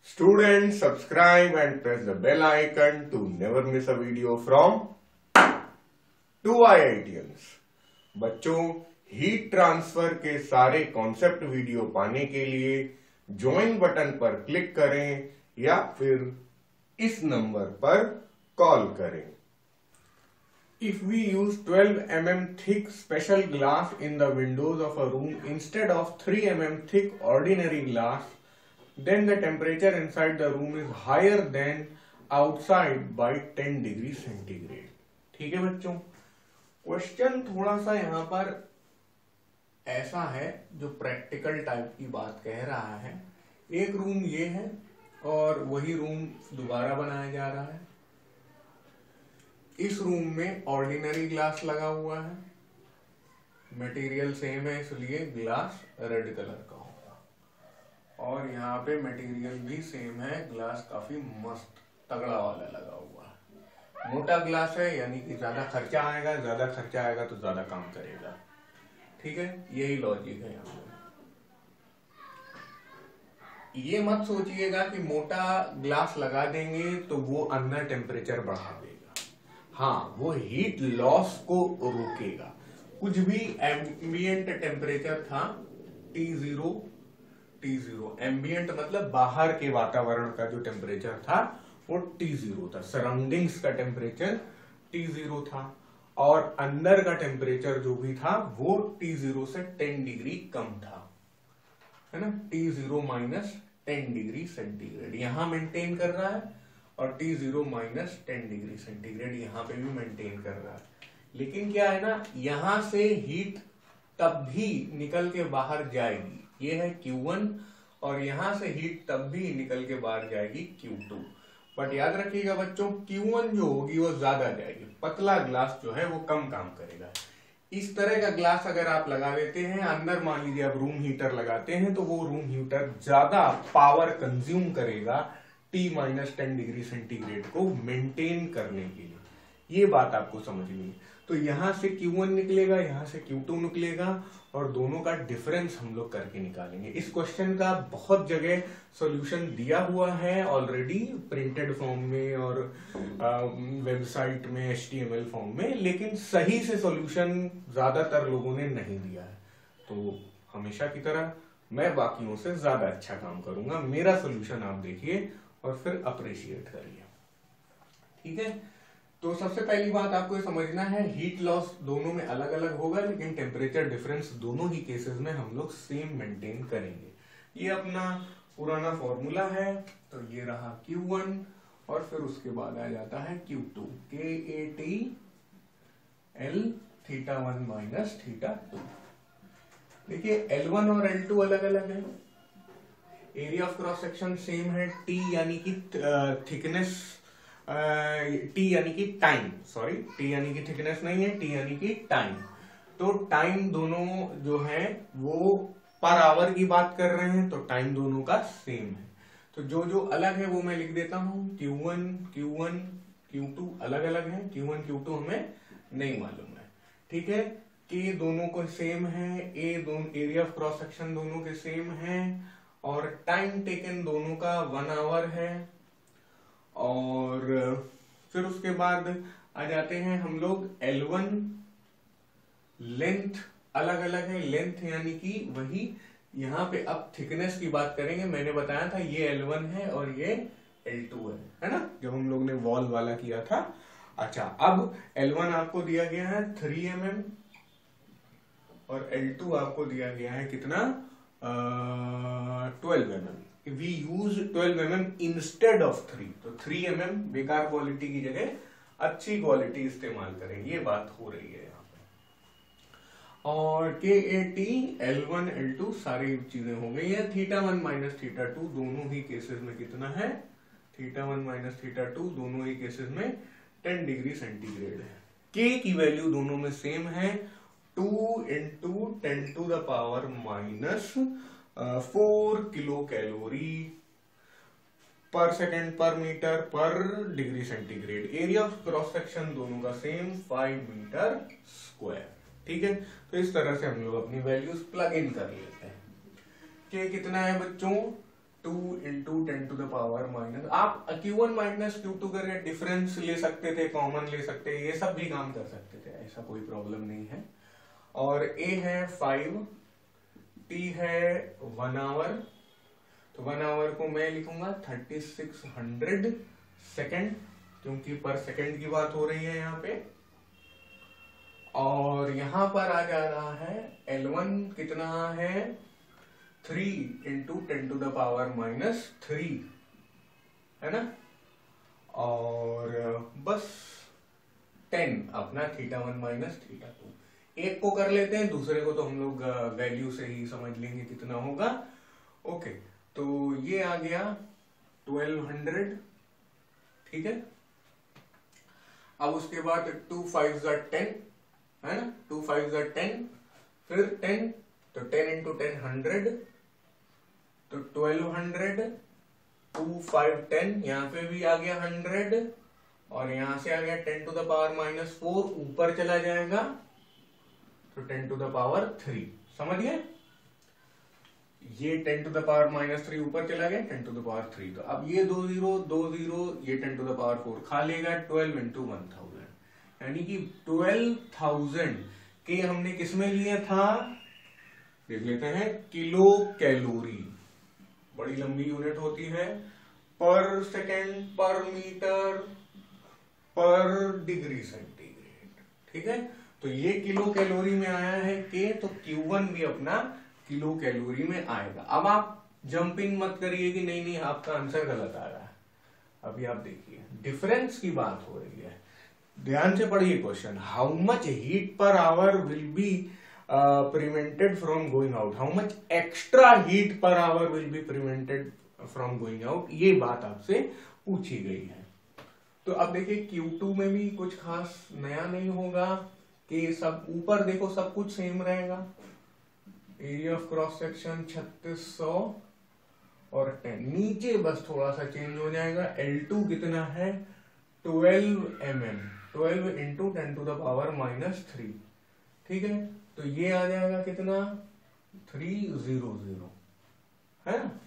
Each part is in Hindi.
Students, subscribe and press the bell icon to never miss a video from 2IITians। बच्चों, हीट ट्रांसफर के सारे कॉन्सेप्ट वीडियो पाने के लिए ज्वाइन बटन पर क्लिक करें या फिर इस नंबर पर कॉल करें। If we use 12 mm thick special glass in the windows of a room instead of 3 mm thick ordinary glass, then the temperature inside the room is higher than outside by 10 degree centigrade. ठीक है बच्चों, क्वेश्चन थोड़ा सा यहाँ पर ऐसा है जो प्रैक्टिकल टाइप की बात कह रहा है। एक रूम ये है और वही रूम दोबारा बनाया जा रहा है। इस रूम में ऑर्डिनरी ग्लास लगा हुआ है, मटेरियल सेम है इसलिए ग्लास रेड कलर का होगा, और यहाँ पे मटेरियल भी सेम है, ग्लास काफी मस्त तगड़ा वाला लगा हुआ है। मोटा ग्लास है यानी कि ज्यादा खर्चा आएगा, ज्यादा खर्चा आएगा तो ज्यादा काम करेगा। ठीक है, यही लॉजिक है यहाँ पे। ये मत सोचिएगा कि मोटा ग्लास लगा देंगे तो वो अंदर टेम्परेचर बढ़ा देगा। हाँ, वो हीट लॉस को रोकेगा। कुछ भी एम्बियंट टेम्परेचर था T0, एम्बियंट मतलब बाहर के वातावरण का जो टेम्परेचर था वो T0 था, सराउंडिंग्स का टेम्परेचर T0 था, और अंदर का टेम्परेचर जो भी था वो T0 से 10 डिग्री कम था, है ना। T0 माइनस 10 डिग्री सेंटीग्रेड यहां मेंटेन कर रहा है, और T0 माइनस 10 डिग्री सेंटीग्रेड यहाँ पे भी मेंटेन कर रहा है। लेकिन क्या है ना, यहां से हीट तब भी निकल के बाहर जाएगी, ये है Q1, और यहां से हीट तब भी निकल के बाहर जाएगी Q2। बट याद रखिएगा बच्चों, Q1 जो होगी वो ज्यादा जाएगी, पतला ग्लास जो है वो कम काम करेगा। इस तरह का ग्लास अगर आप लगा देते हैं अंदर, मान लीजिए आप रूम हीटर लगाते हैं, तो वो रूम हीटर ज्यादा पावर कंज्यूम करेगा T-10 डिग्री सेंटीग्रेड को मेंटेन करने के लिए। ये बात आपको समझनी है। तो यहां से Q1 निकलेगा, यहां से Q2 निकलेगा, और दोनों का डिफरेंस हम लोग करके निकालेंगे। इस क्वेश्चन का बहुत जगह सॉल्यूशन दिया हुआ है ऑलरेडी, प्रिंटेड फॉर्म में और वेबसाइट में HTML फॉर्म में, लेकिन सही से सॉल्यूशन ज्यादातर लोगों ने नहीं दिया है। तो हमेशा की तरह मैं बाकियों से ज्यादा अच्छा काम करूंगा। मेरा सॉल्यूशन आप देखिए और फिर अप्रिशिएट करिए। ठीक है, तो सबसे पहली बात आपको समझना है, हीट लॉस दोनों में अलग अलग होगा, लेकिन टेम्परेचर डिफरेंस दोनों ही केसेस में हम लोग सेम मेंटेन करेंगे। ये अपना पुराना फॉर्मूला है, तो ये रहा Q1, और फिर उसके बाद आ जाता है Q2, KAT L θ1 माइनस θ2। देखिए L1 और L2 अलग अलग है, area of cross section same है, T यानी कि थिकनेस, T यानी कि टाइम, सॉरी T यानी कि थिकनेस नहीं है, T यानी कि टाइम। तो टाइम दोनों जो है वो पर आवर की बात कर रहे हैं, तो टाइम दोनों का सेम है। तो जो जो अलग है वो मैं लिख देता हूं, Q1 Q2 अलग अलग है, Q1 Q2 हमें नहीं मालूम है। ठीक है, K दोनों को सेम है, एरिया ऑफ क्रॉस सेक्शन दोनों के सेम है, और टाइम टेकन दोनों का 1 आवर है। और फिर उसके बाद आ जाते हैं हम लोग L1, लेंथ अलग अलग है, लेंथ यानी कि वही, यहाँ पे अब थिकनेस की बात करेंगे। मैंने बताया था ये L1 है और ये L2 है ना, जब हम लोग ने वॉल वाला किया था। अच्छा, अब L1 आपको दिया गया है 3 mm, और L2 आपको दिया गया है कितना, 12 mm। We use 12 mm instead of 3, तो 3 mm बेकार क्वालिटी की जगह अच्छी क्वालिटी इस्तेमाल करें, ये बात हो रही है यहाँ पे। और KAT L1 L2 सारी चीजें हो गई है। θ1 माइनस θ2 दोनों ही केसेस में कितना है, θ1 माइनस θ2 दोनों ही केसेस में 10 डिग्री सेंटीग्रेड है। K की वैल्यू दोनों में सेम है, 2 × 10⁻⁻⁴ kilo calorie per second per meter per degree centigrade. Area of cross section दोनों का सेम 5 मीटर स्क्वायर। ठीक है, तो इस तरह से हम लोग अपनी वैल्यूज प्लग इन कर लेते हैं। K कितना है बच्चों, 2 into 10 to the power minus, आप Q1 माइनस Q2 करके डिफरेंस ले सकते थे, कॉमन ले सकते थे, ये सब भी काम कर सकते थे, ऐसा कोई प्रॉब्लम नहीं है। और A है 5, T है 1 आवर, तो 1 आवर को मैं लिखूंगा 3600 सेकेंड, क्योंकि पर सेकेंड की बात हो रही है यहाँ पे। और यहां पर आ जा रहा है L1 कितना है 3 into 10 to the power minus 3, है ना। और बस 10 अपना θ1 माइनस θ2, एक को कर लेते हैं, दूसरे को तो हम लोग वैल्यू से ही समझ लेंगे कितना होगा। ओके, तो ये आ गया 1200, ठीक है। अब उसके बाद 2 5 10 है ना, 2 5 10, फिर 10, तो 10 इंटू 10 100, तो 1200, 2 5 10, यहां पे भी आ गया 100, और यहां से आ गया 10 टू द पावर माइनस 4, ऊपर चला जाएगा तो 10 टू द पावर 3, समझ गए। ये 10 टू द पावर माइनस 3 ऊपर चला गया 10 टू द पावर 3, तो अब ये 2 0 2 0, ये 10 टू द पावर 4 खा लेगा 12 इंटू 1000, यानी कि 12,000 के हमने किसमें लिया था, देख लेते हैं, किलो कैलोरी, बड़ी लंबी यूनिट होती है, पर second, per meter, per degree centigrade, ठीक है। तो ये किलो कैलोरी में आया है के, तो Q1 भी अपना किलो कैलोरी में आएगा। अब आप जंप इन मत करिए कि नहीं नहीं आपका आंसर गलत आ रहा है, अभी आप देखिए डिफरेंस की बात हो रही है, ध्यान से पढ़िए question. How much heat per hour will be prevented from going out, how much extra heat per hour will be prevented from going out, ये बात आपसे पूछी गई है। तो अब देखिए Q2 में भी कुछ खास नया नहीं होगा कि सब ऊपर देखो सब कुछ सेम रहेगा, एरिया ऑफ क्रॉस सेक्शन 3600 और 10, नीचे बस थोड़ा सा चेंज हो जाएगा। L2 कितना है 12 mm, 12 into 10 to the power minus 3, ठीक है। तो ये आ जाएगा कितना 300, है ना।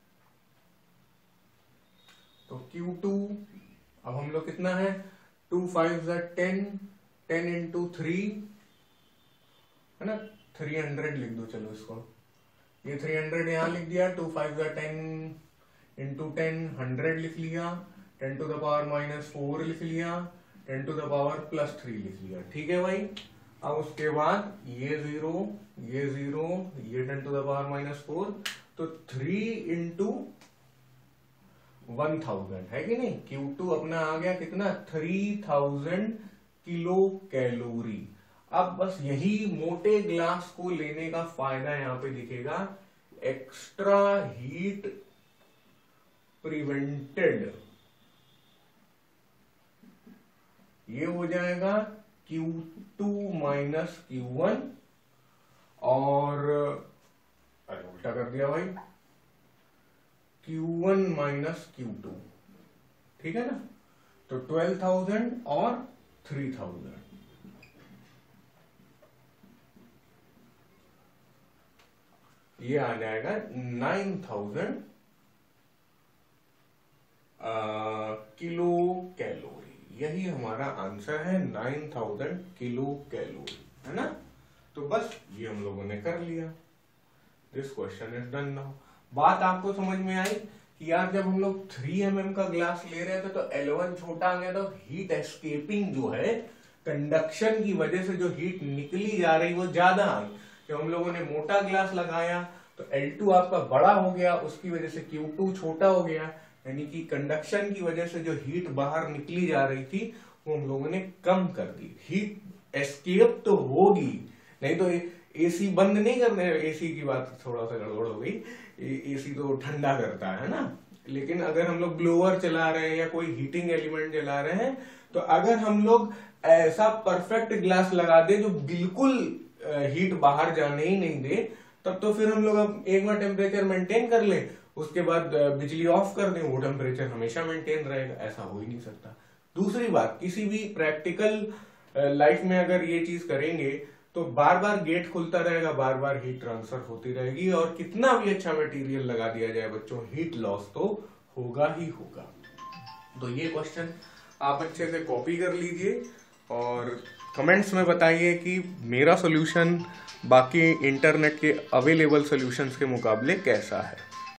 तो Q2 अब हम लोग कितना है 2 5 10, 10 इंटू 3, है ना, 300 लिख दो, चलो इसको, ये 300 यहां लिख दिया, 2 5 10 इंटू 10 100 लिख लिया, 10 टू द पावर माइनस 4 लिख लिया, 10 टू द पावर प्लस 3 लिख लिया, ठीक है भाई। अब उसके बाद ये 0, ये 0, ये 10 टू द पावर माइनस 4, तो 3 इंटू 1000 है कि नहीं। Q2 अपना आ गया कितना 3000 किलो कैलोरी। अब बस यही मोटे ग्लास को लेने का फायदा यहां पे दिखेगा, एक्स्ट्रा हीट प्रिवेंटेड, ये हो जाएगा Q2 माइनस Q1, और अरे उल्टा कर दिया भाई, Q1 माइनस Q2, ठीक है ना। तो 12,000 और 3,000, ये आ जाएगा 9,000 किलो कैलोरी, यही हमारा आंसर है 9,000 किलो कैलोरी, है ना। तो बस ये हम लोगों ने कर लिया, this question is done now. बात आपको समझ में आई कि यार जब हम लोग 3 mm का ग्लास ले रहे थे तो L1 छोटा आ गया, तो हीट एस्केपिंग जो है, कंडक्शन की वजह से जो हीट निकली जा रही वो ज्यादा आई। जब हम लोगों ने मोटा ग्लास लगाया तो L2 आपका बड़ा हो गया, उसकी वजह से Q2 छोटा हो गया, यानी कि कंडक्शन की वजह से जो हीट बाहर निकली जा रही थी वो हम लोगों ने कम कर दी। हीट एस्केप तो होगी, नहीं तो एसी बंद नहीं करने, एसी की बात थोड़ा सा गड़बड़ हो गई, एसी तो ठंडा करता है ना, लेकिन अगर हम लोग ब्लोअर चला रहे हैं या कोई हीटिंग एलिमेंट चला रहे हैं, तो अगर हम लोग ऐसा परफेक्ट ग्लास लगा दे जो बिल्कुल हीट बाहर जाने ही नहीं दे, तब तो फिर हम लोग अब एक बार टेम्परेचर मेंटेन कर ले, उसके बाद बिजली ऑफ कर दें, वो टेम्परेचर हमेशा मेंटेन रहेगा, ऐसा हो ही नहीं सकता। दूसरी बात, किसी भी प्रैक्टिकल लाइफ में अगर ये चीज करेंगे तो बार बार गेट खुलता रहेगा, बार बार हीट ट्रांसफर होती रहेगी, और कितना भी अच्छा मटेरियल लगा दिया जाए बच्चों, हीट लॉस तो होगा ही होगा। तो ये क्वेश्चन आप अच्छे से कॉपी कर लीजिए और कमेंट्स में बताइए कि मेरा सॉल्यूशन बाकी इंटरनेट के अवेलेबल सॉल्यूशंस के मुकाबले कैसा है।